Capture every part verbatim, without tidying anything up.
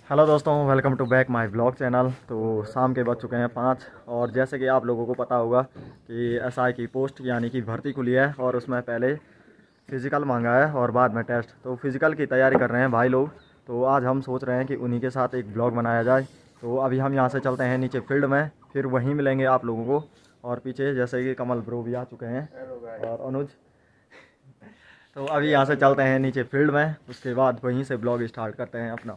Hello दोस्तों, welcome to back my blog channel. तो शाम के बज चुके हैं पाँच और जैसे कि आप लोगों को पता होगा कि एसआई की पोस्ट यानी कि भर्ती खुली है और उसमें पहले फ़िज़िकल मांगा है और बाद में टेस्ट। तो फिज़िकल की तैयारी कर रहे हैं भाई लोग। तो आज हम सोच रहे हैं कि उन्हीं के साथ एक ब्लॉग बनाया जाए। तो अभी हम यहाँ से चलते हैं नीचे फील्ड में, फिर वहीं मिलेंगे आप लोगों को। और पीछे जैसे कि कमल ब्रो भी आ चुके हैं और अनुज। तो अभी यहाँ से चलते हैं नीचे फील्ड में, उसके बाद वहीं से ब्लॉग स्टार्ट करते हैं अपना।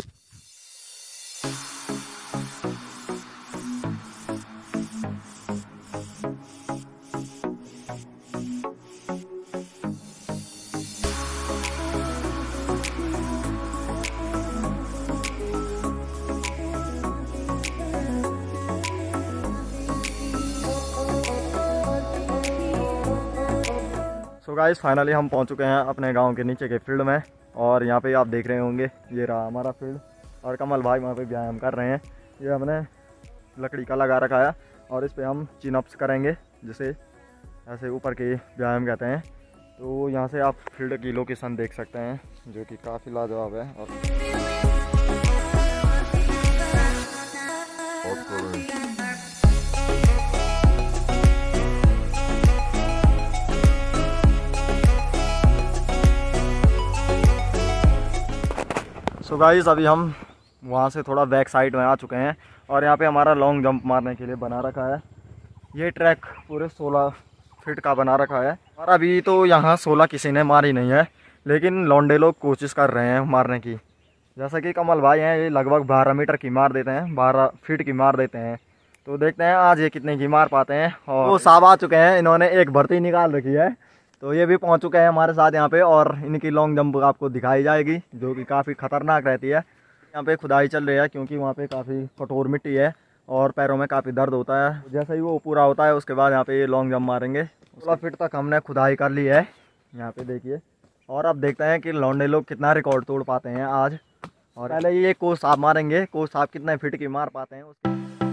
सो गाइस, फाइनली हम पहुंच चुके हैं अपने गांव के नीचे के फील्ड में। और यहाँ पे आप देख रहे होंगे, ये रहा हमारा फील्ड और कमल भाई वहाँ पे व्यायाम कर रहे हैं। ये हमने लकड़ी का लगा रखा है और इस पे हम चिन अप्स करेंगे, जिसे ऐसे ऊपर के व्यायाम कहते हैं। तो यहाँ से आप फील्ड की लोकेशन देख सकते हैं, जो कि काफ़ी लाजवाब है। और सो गाइस, अभी हम वहाँ से थोड़ा बैक साइड में आ चुके हैं और यहाँ पे हमारा लॉन्ग जंप मारने के लिए बना रखा है। ये ट्रैक पूरे सोलह फीट का बना रखा है और अभी तो यहाँ सोलह किसी ने मारी नहीं है, लेकिन लौंडे लोग कोशिश कर रहे हैं मारने की। जैसा कि कमल भाई हैं, ये लगभग बारह मीटर की मार देते हैं, बारह फीट की मार देते हैं। तो देखते हैं आज ये कितने की मार पाते हैं। और वो साहब आ चुके हैं, इन्होंने एक भर्ती निकाल रखी है, तो ये भी पहुंच चुके हैं हमारे साथ यहाँ पे। और इनकी लॉन्ग जंप आपको दिखाई जाएगी, जो कि काफ़ी ख़तरनाक रहती है। यहाँ पे खुदाई चल रही है क्योंकि वहाँ पे काफ़ी कठोर मिट्टी है और पैरों में काफ़ी दर्द होता है। जैसे ही वो पूरा होता है उसके बाद यहाँ पे ये लॉन्ग जंप मारेंगे। सोलह फीट तक हमने खुदाई कर ली है, यहाँ पे देखिए। और अब देखते हैं कि लौंडे लोग कितना रिकॉर्ड तोड़ पाते हैं आज। और पहले ये कोच साहब मारेंगे, कोच साहब कितने फीट की मार पाते हैं उसके।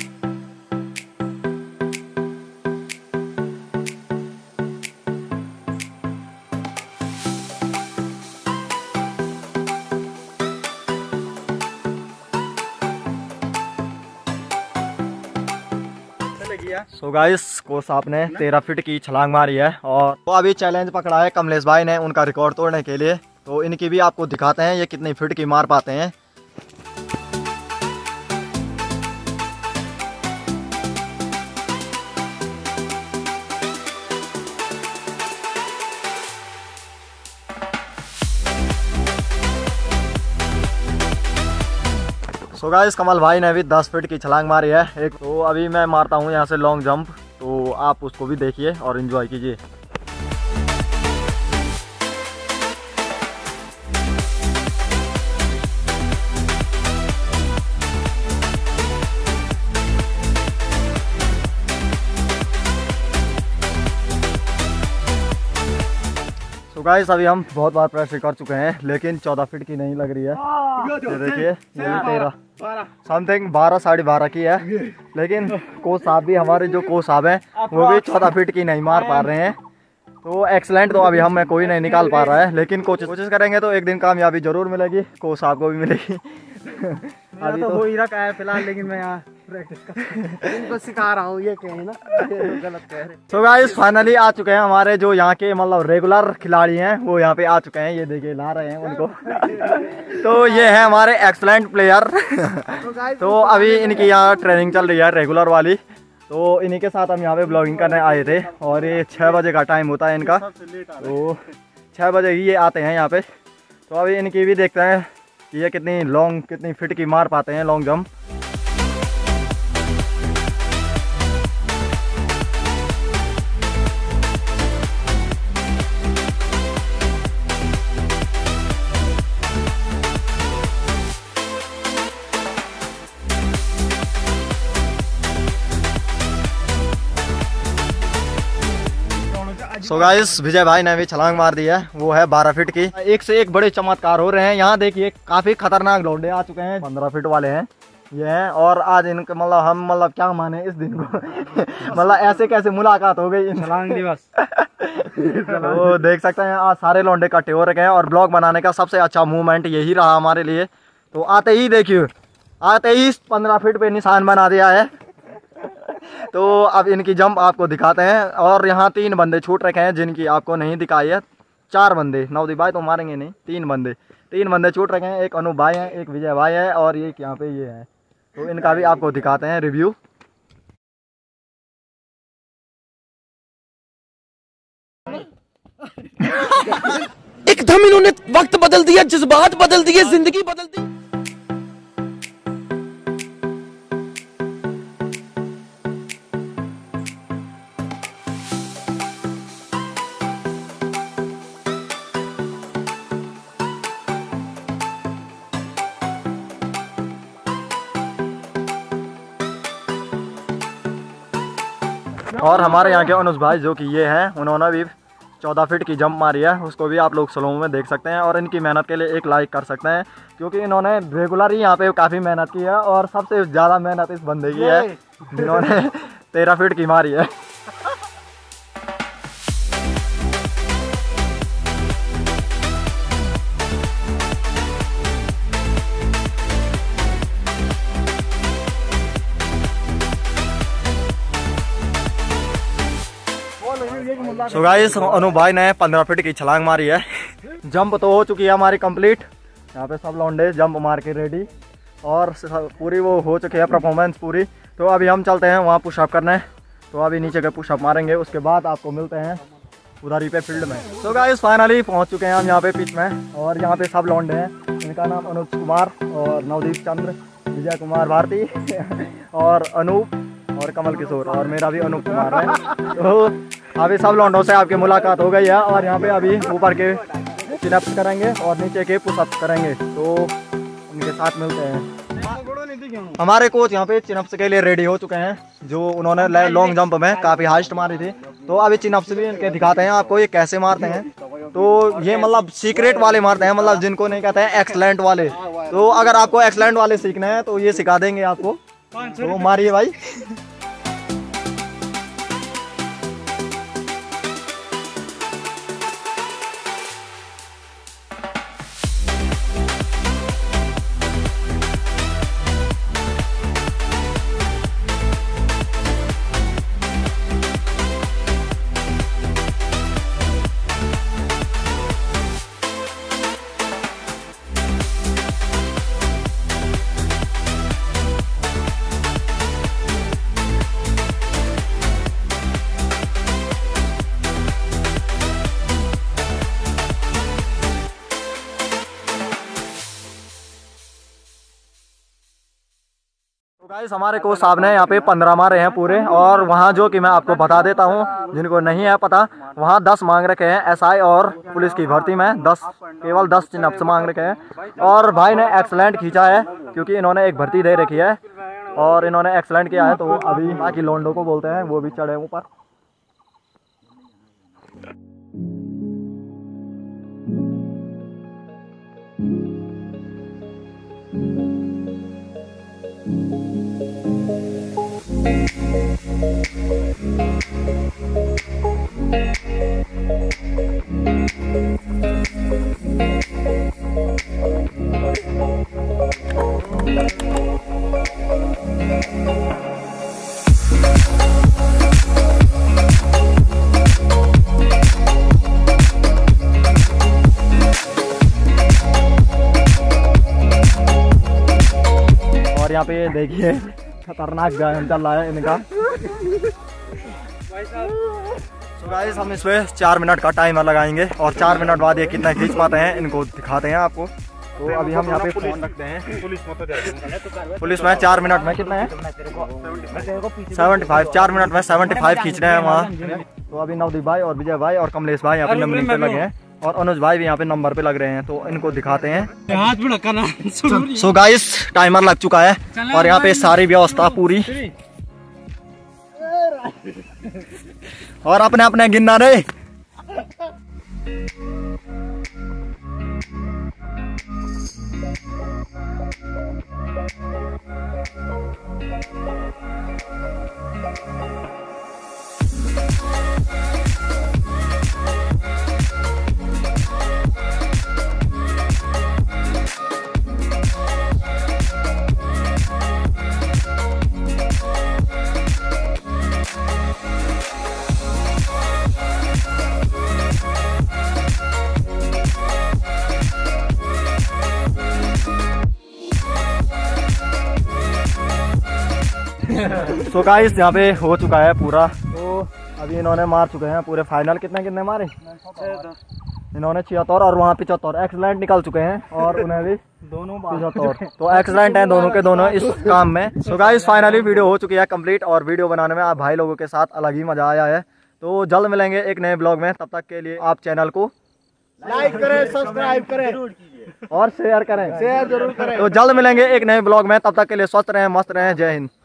सो गाइस, कोच साहब ने तेरह फीट की छलांग मारी है और तो अभी चैलेंज पकड़ा है कमलेश भाई ने उनका रिकॉर्ड तोड़ने के लिए। तो इनकी भी आपको दिखाते हैं ये कितनी फीट की मार पाते हैं। सो गाइस, कमल भाई ने भी दस फीट की छलांग मारी है एक। तो अभी मैं मारता हूँ यहाँ से लॉन्ग जंप, तो आप उसको भी देखिए और एंजॉय कीजिए। तो गाइस, अभी हम बहुत बार प्रैक्टिस कर चुके हैं, लेकिन चौदह फीट की नहीं लग रही है। ये देखिए, ये तेरह समथिंग बारह साढ़े बारह की है। लेकिन कोच साहब भी, हमारे जो कोच साहब हैं, वो भी चौदह फीट की नहीं मार पा रहे हैं। तो एक्सलेंट तो अभी हमें कोई नहीं निकाल पा रहा है, लेकिन कोशिश कोशिश करेंगे तो एक दिन कामयाबी जरूर मिलेगी, कोच साहब को भी मिलेगी। अभी तो हो ही रखा है फिलहाल, लेकिन मैं यहाँ प्रैक्टिस कर इनको सिखा रहा हूँ, ये कहें ना ये गलत कह रहे। तो गाइस, फाइनली आ चुके हैं हमारे जो यहाँ के मतलब रेगुलर खिलाड़ी हैं, वो यहाँ पे आ चुके हैं। ये देखिए, ला रहे हैं उनको। तो ये है हमारे एक्सलेंट प्लेयर। तो अभी इनकी यहाँ ट्रेनिंग चल रही है रेगुलर वाली। तो इन्हीं के साथ हम यहाँ पे ब्लॉगिंग करने आए थे और ये छः बजे का टाइम होता है इनका, तो छः बजे ही ये आते हैं यहाँ पे। तो अभी इनकी भी देखते हैं कि ये कितनी लॉन्ग कितनी फिट की मार पाते हैं long jump. So guys, Vijay भाई ने भी छलांग मार दी है, वो है बारह फीट की। एक से एक बड़े चमत्कार हो रहे हैं यहाँ। देखिए, काफी खतरनाक लौंडे आ चुके हैं, पंद्रह फीट वाले हैं ये हैं। और आज इनके मतलब हम मतलब क्या माने इस दिन को मतलब ऐसे कैसे मुलाकात हो गई छलांग दिवस। तो देख सकते हैं आज सारे लौंडे इकट्ठे हो रखे हैं और ब्लॉग बनाने का सबसे अच्छा मूवमेंट यही रहा हमारे लिए। तो आते ही देखिए, आते ही पंद्रह फीट पे निशान बना दिया है। तो अब इनकी जंप आपको दिखाते हैं। और यहाँ तीन बंदे छूट रखे हैं जिनकी आपको नहीं दिखाई है। चार बंदे, नवदीप भाई तो मारेंगे नहीं, तीन बंदे तीन बंदे छूट रखे हैं। एक अनूप भाई है, एक विजय भाई है और एक यहाँ पे ये है। तो इनका भी आपको दिखाते हैं रिव्यू। एकदम इन्होंने वक्त बदल दिया, जज्बात बदल दिए, जिंदगी बदल दी। और हमारे यहाँ के अनुज भाई जो कि ये हैं, उन्होंने भी चौदह फीट की जंप मारी है। उसको भी आप लोग स्लो में देख सकते हैं और इनकी मेहनत के लिए एक लाइक कर सकते हैं, क्योंकि इन्होंने रेगुलर ही यहाँ पे काफ़ी मेहनत की है। और सबसे ज़्यादा मेहनत इस बंदे की है जिन्होंने तेरह फीट की मारी है। सो गाइस, अनूप भाई ने पंद्रह फीट की छलांग मारी है। जंप तो हो चुकी है हमारी कंप्लीट। यहाँ पे सब लौंडे जंप मार के रेडी और पूरी वो हो चुकी है परफॉर्मेंस पूरी। तो अभी हम चलते हैं वहाँ पुशअप करने। तो अभी नीचे के पुशअप मारेंगे, उसके बाद आपको मिलते हैं उधर ही पे फील्ड में। तो गाइस फाइनली पहुँच चुके हैं हम यहाँ पे पिच में। और यहाँ पे सब लौंडे हैं। इनका नाम अनुज कुमार और नवदीप चंद्र, विजय कुमार भारती और अनूप और कमल किशोर और मेरा भी अनूप कुमार है। तो अभी सब लौंडों से आपकी मुलाकात हो गई है और यहाँ पे अभी ऊपर के चिनअप्स करेंगे और नीचे के पुशअप्स करेंगे। तो उनके साथ मिलते हैं। हमारे कोच यहाँ पे चिनअप्स के लिए रेडी हो चुके हैं, जो उन्होंने लॉन्ग जंप में काफ़ी हाइस्ट मारी थी। तो अभी चिनअप्स भी इनके दिखाते हैं आपको ये कैसे मारते हैं। तो ये मतलब सीक्रेट वाले मारते हैं, मतलब जिनको नहीं कहते हैं एक्सलेंट वाले। तो अगर आपको एक्सलेंट वाले सीखने हैं तो ये सिखा देंगे आपको। तो मारिए भाई। तो गाइस हमारे कोच साहब ने यहाँ पे पंद्रह मारे हैं पूरे। और वहाँ जो कि मैं आपको बता देता हूँ जिनको नहीं है पता, वहाँ दस मांग रखे हैं एसआई और पुलिस की भर्ती में। दस केवल दस चिनअप्स मांग रखे हैं। और भाई ने एक्सलेंट खींचा है क्योंकि इन्होंने एक भर्ती दे रखी है और इन्होंने एक्सलेंट किया है। तो अभी बाकी लोंडो को बोलते हैं, वो भी चढ़े ऊपर। और यहाँ पे देखिए खतरनाक गायन चल रहा है इनका। तो गाइस हम इसमें चार मिनट का टाइमर लगाएंगे और चार मिनट बाद ये कितना खींच पाते हैं इनको दिखाते हैं आपको। तो अभी हम यहाँ पे फोन रखते हैं। पुलिस में चार मिनट में कितना है सेवेंटी फाइव चार मिनट में सेवेंटी फाइव खींच रहे हैं वहाँ। तो अभी नवदीप भाई और विजय भाई और कमलेश भाई यहाँ पे नंबरिंग पे लगे हैं और अनुज भाई भी यहाँ पे नंबर पे लग रहे हैं। तो इनको दिखाते हैं। सो गाइस टाइमर लग चुका है और यहाँ पे सारी व्यवस्था पूरी और अपने अपने गिनना रे। सो गाइस यहाँ पे हो चुका है पूरा, तो अभी इन्होंने मार चुके हैं पूरे फाइनल। कितने कितने मारे इन्होंने? छिहत्तर और वहाँ पिछहत्तर। एक्सलेंट निकल चुके हैं और उन्हें भी दोनों पिछहत्तर। तो एक्सलेंट हैं दोनों के दोनों इस काम में। सो गाइस फाइनली वीडियो हो चुकी है कंप्लीट, और वीडियो बनाने में आप भाई लोगों के साथ अलग ही मजा आया है। तो जल्द मिलेंगे एक नए ब्लॉग में, तब तक के लिए आप चैनल को लाइक करें, सब्सक्राइब करें और शेयर करें, शेयर जरूर करें। तो जल्द मिलेंगे एक नए ब्लॉग में, तब तक के लिए स्वस्थ रहें, मस्त रहें। जय हिंद।